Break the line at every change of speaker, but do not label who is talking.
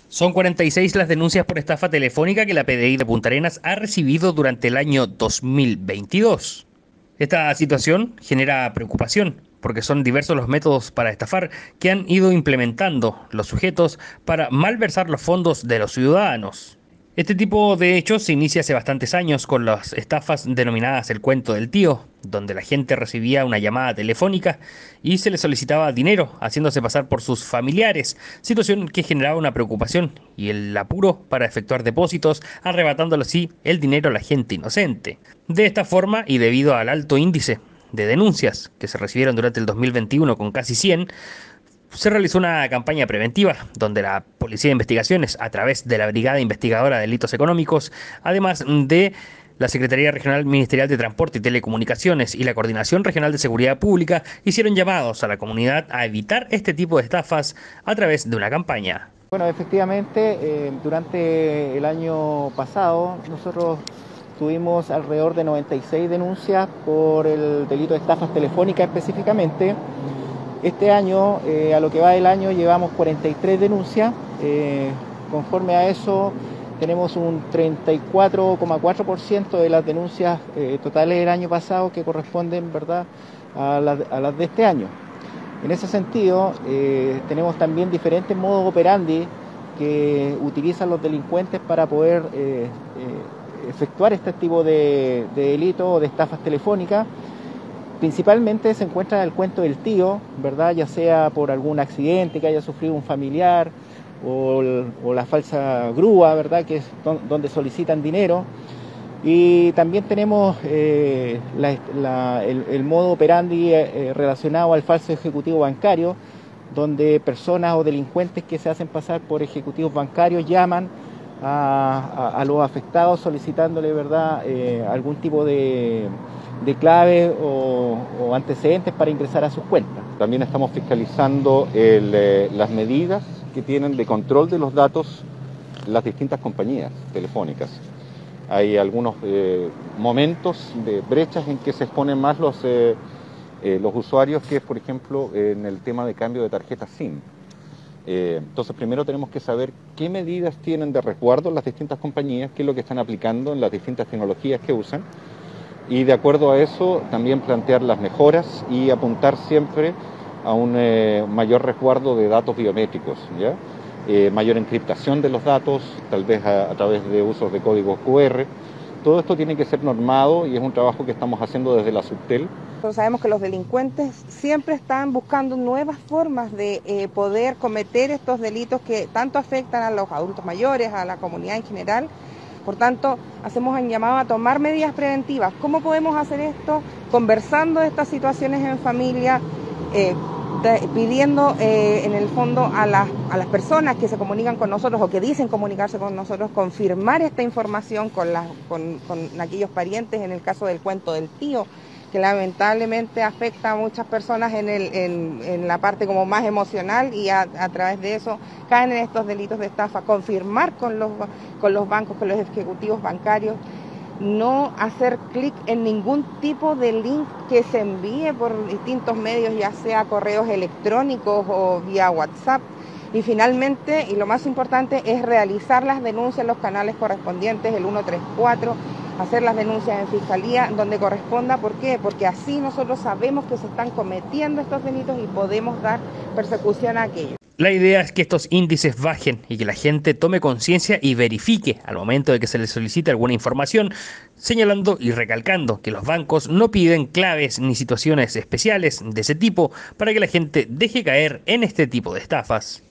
Son 46 las denuncias por estafa telefónica que la PDI de Punta Arenas ha recibido durante el año 2022. Esta situación genera preocupación, porque son diversos los métodos para estafar que han ido implementando los sujetos para malversar los fondos de los ciudadanos. Este tipo de hechos se inicia hace bastantes años con las estafas denominadas el cuento del tío, donde la gente recibía una llamada telefónica y se le solicitaba dinero, haciéndose pasar por sus familiares, situación que generaba una preocupación y el apuro para efectuar depósitos, arrebatándole así el dinero a la gente inocente. De esta forma, y debido al alto índice de denuncias que se recibieron durante el 2021 con casi 100, se realizó una campaña preventiva donde la Policía de Investigaciones, a través de la Brigada Investigadora de Delitos Económicos, además de la Secretaría Regional Ministerial de Transporte y Telecomunicaciones y la Coordinación Regional de Seguridad Pública, hicieron llamados a la comunidad a evitar este tipo de estafas a través de una campaña.
Bueno, efectivamente, durante el año pasado nosotros tuvimos alrededor de 96 denuncias por el delito de estafas telefónicas específicamente. Este año, a lo que va del año, llevamos 43 denuncias. Conforme a eso, tenemos un 34,4% de las denuncias totales del año pasado que corresponden, ¿verdad?, a las de este año. En ese sentido, tenemos también diferentes modos operandi que utilizan los delincuentes para poder efectuar este tipo de delitos o de estafas telefónicas. Principalmente se encuentra el cuento del tío, ¿verdad?, ya sea por algún accidente que haya sufrido un familiar o la falsa grúa, ¿verdad?, que es donde solicitan dinero. Y también tenemos el modo operandi relacionado al falso ejecutivo bancario, donde personas o delincuentes que se hacen pasar por ejecutivos bancarios llaman a los afectados solicitándole, ¿verdad?, algún tipo de clave o antecedentes para ingresar a sus cuentas.
También estamos fiscalizando las medidas que tienen de control de los datos las distintas compañías telefónicas. Hay algunos momentos de brechas en que se exponen más los usuarios, que es, por ejemplo, en el tema de cambio de tarjeta SIM. Entonces, primero tenemos que saber qué medidas tienen de resguardo las distintas compañías, qué es lo que están aplicando en las distintas tecnologías que usan, y de acuerdo a eso también plantear las mejoras y apuntar siempre a un mayor resguardo de datos biométricos, ¿ya? Mayor encriptación de los datos, tal vez a través de usos de códigos QR. Todo esto tiene que ser normado y es un trabajo que estamos haciendo desde la Subtel.
Nosotros sabemos que los delincuentes siempre están buscando nuevas formas de poder cometer estos delitos que tanto afectan a los adultos mayores, a la comunidad en general. Por tanto, hacemos un llamado a tomar medidas preventivas. ¿Cómo podemos hacer esto? Conversando de estas situaciones en familia, pidiendo en el fondo a las personas que se comunican con nosotros o que dicen comunicarse con nosotros, confirmar esta información con aquellos parientes, en el caso del cuento del tío, que lamentablemente afecta a muchas personas en la parte como más emocional y a través de eso caen en estos delitos de estafa. Confirmar con los bancos, con los ejecutivos bancarios, no hacer clic en ningún tipo de link que se envíe por distintos medios, ya sea correos electrónicos o vía WhatsApp. Y finalmente, y lo más importante, es realizar las denuncias en los canales correspondientes, el 134, hacer las denuncias en fiscalía donde corresponda. ¿Por qué? Porque así nosotros sabemos que se están cometiendo estos delitos y podemos dar persecución a aquellos.
La idea es que estos índices bajen y que la gente tome conciencia y verifique al momento de que se les solicite alguna información, señalando y recalcando que los bancos no piden claves ni situaciones especiales de ese tipo para que la gente deje caer en este tipo de estafas.